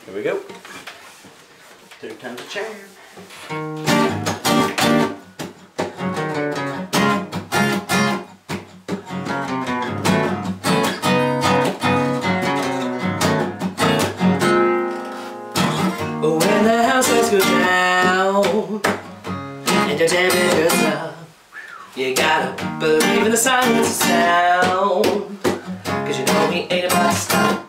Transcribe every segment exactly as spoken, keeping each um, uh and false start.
Here we go. Third time's a charm. When the house lights go down and your temperature's up, you gotta believe in the silence of sound, 'cause you know we ain't about to stop.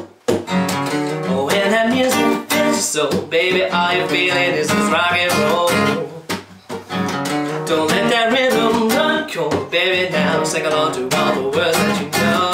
When that music fills your soul, baby, all you're feeling is this rock and roll. Don't let that rhythm run cold, baby, now sing along to all the words that you know.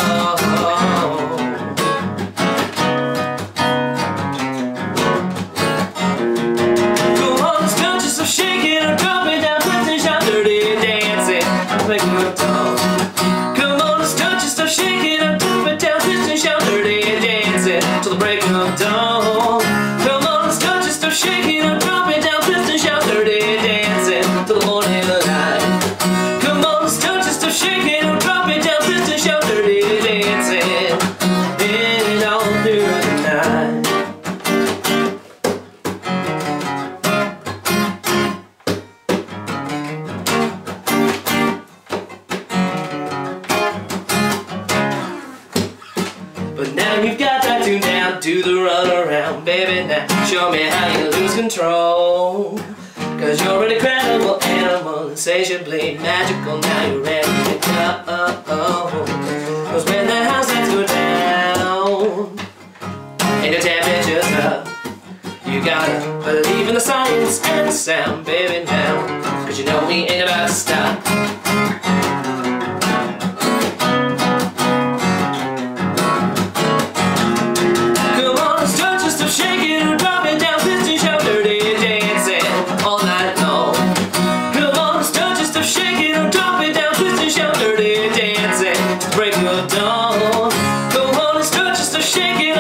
Come on, let's touch it, start shaking and drop it down, twist and shout, dirty and dancing till the break of dawn. Come on, let's touch it, start shaking and drop it down, twist and shout, dirty and dancing till the morning light. Come on, let's touch it, start shaking and drop it down, twist and shout, dirty and dancing, and all through the night. But now you've got that tune down, do the run around, baby, now show me how you lose control. 'Cause you're an incredible animal, insatiably magical, now you're ready to go. 'Cause when the house lights go down and your temperature's up, you gotta believe in the science and the sound, baby, now, 'cause you know we ain't about to stop. Break of dawn. Go on and start just to shake it.